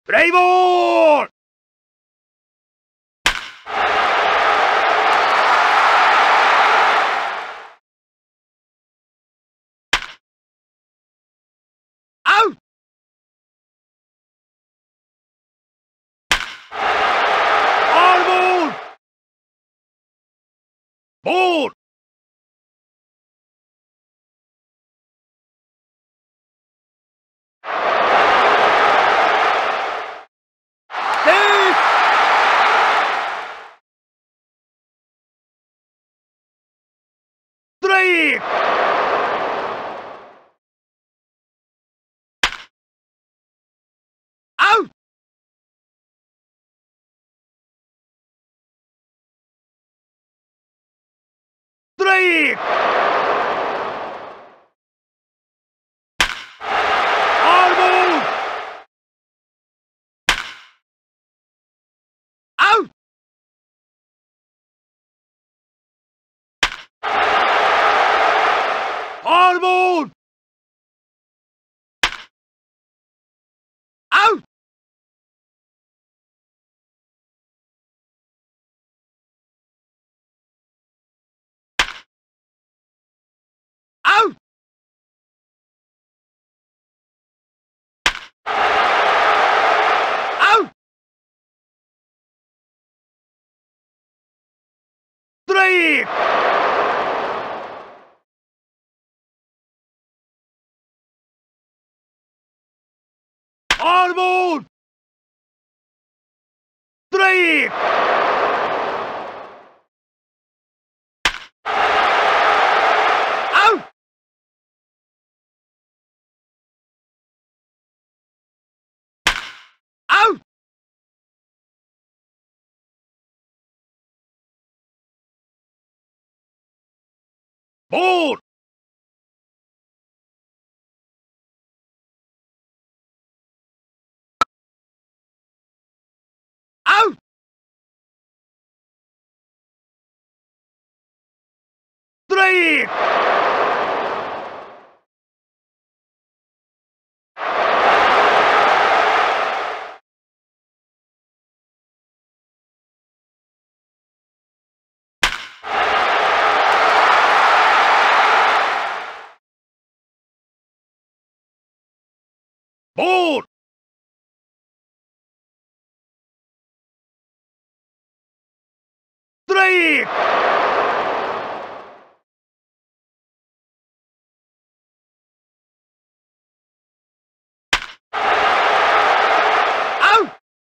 プレイボールアウアールボールボールセーフストライクアウストライクアールボールアウアールボールアウアウアウストライクアールボールストライクアウアウボールアウストライクボールストライクアウ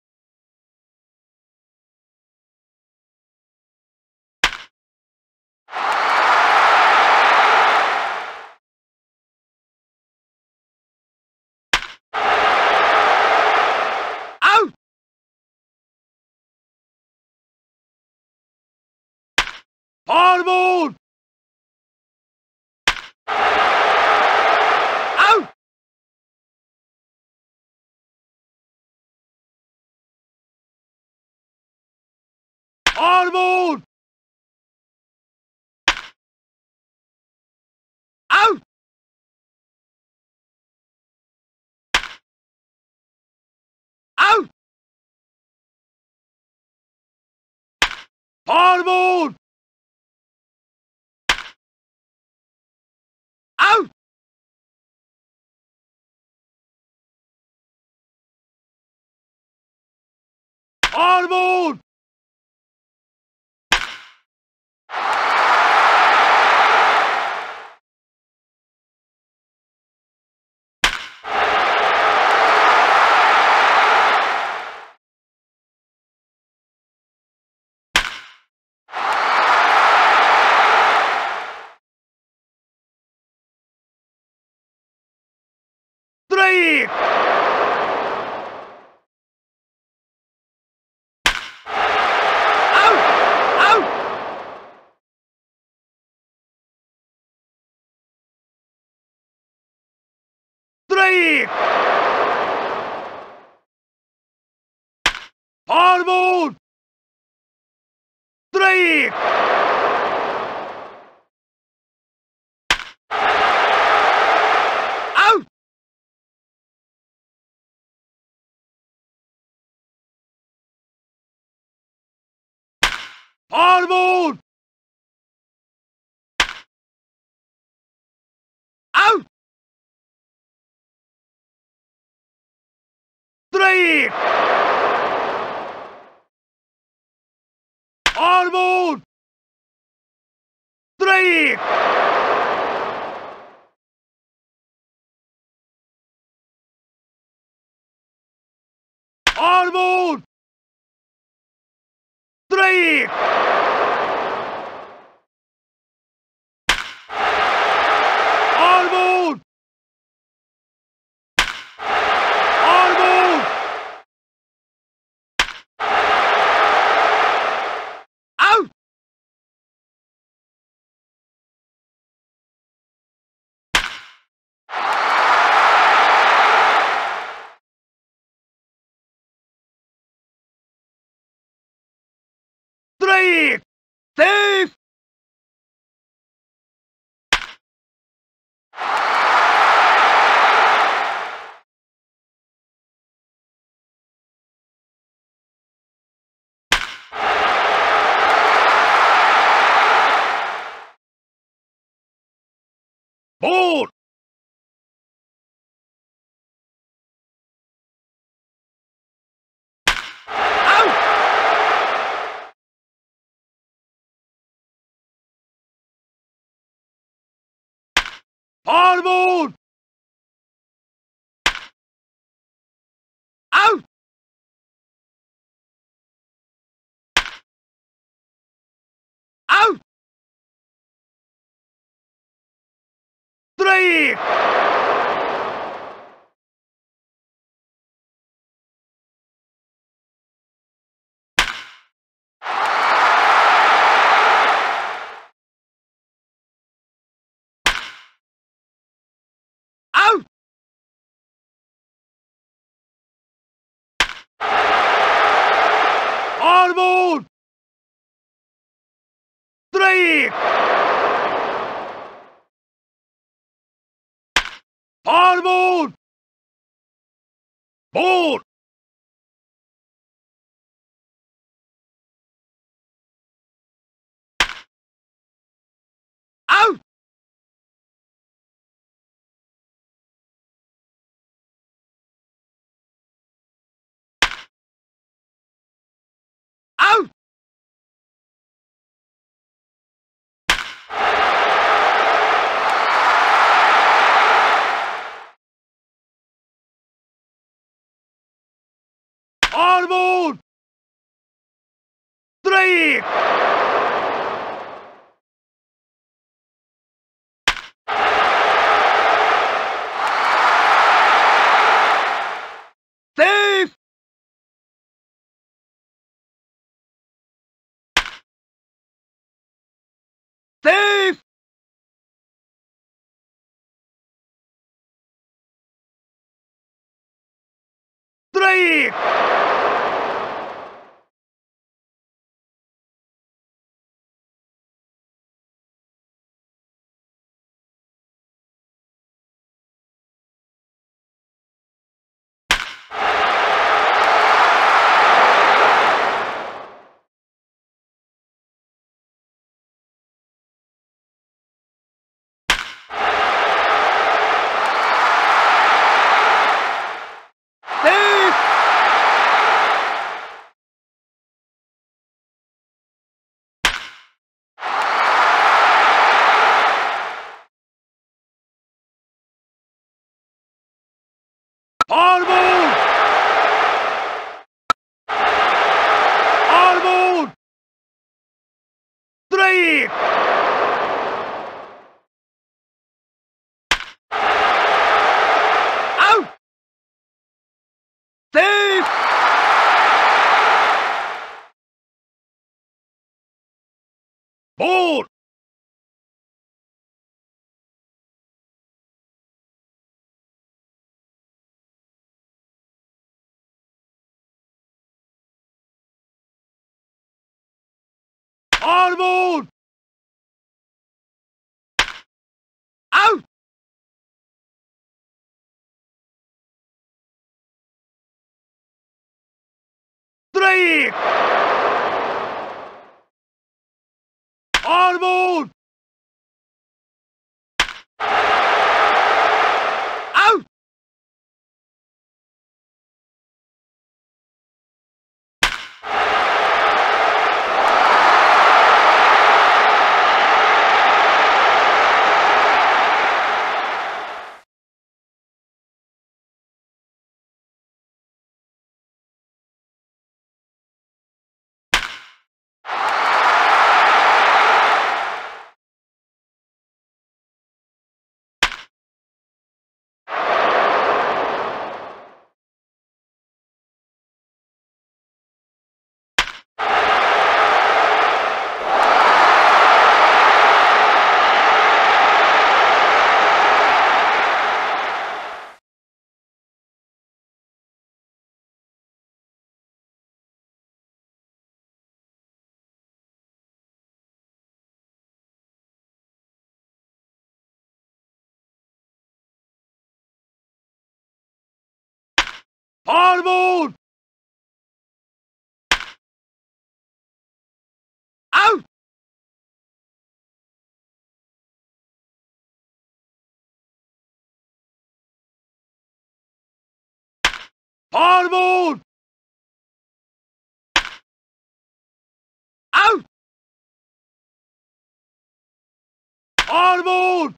アウファールボールアウファールボールアウアウファールボールアウファールボールストライクアウアウストライクファールボールストライクボールアウトストライクオールボールストライクオールボールストライクオールボールオールボールアウトストライクセーフボールアウトファールボールアウトアウトストライクアウトファールボールストライクファールボールボールアウトアウトファールボールストライクセーフセーフストライクセーフファールボールファールボールストライクアウトセーフボールファールボールアウトストライク All aboard! Out! All aboard! Out! All aboard!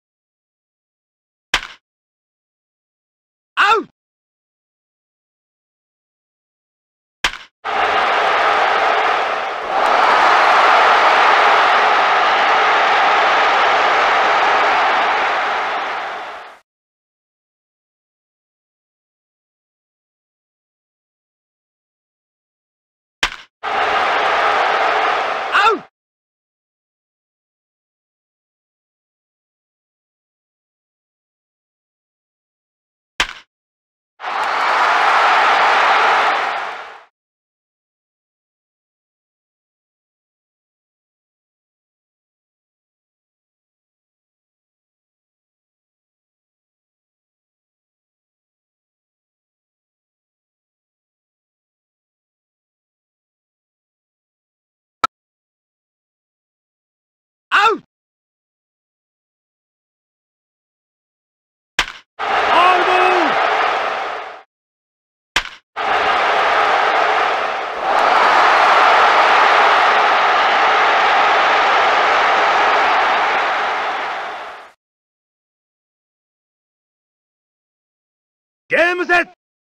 Out! Out! Out! All aboard! Game set!